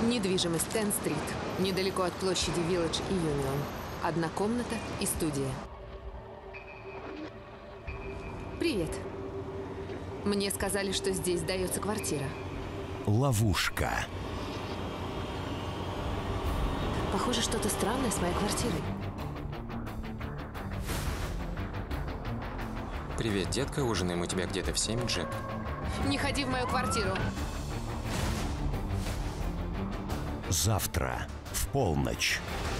Недвижимость Тен-стрит, недалеко от площади Вилледж и Юнион. Одна комната и студия. Привет. Мне сказали, что здесь сдается квартира. Ловушка. Похоже, что-то странное с моей квартирой. Привет, детка. Ужинаем у тебя где-то в 7, Джек. Не ходи в мою квартиру. Завтра в полночь.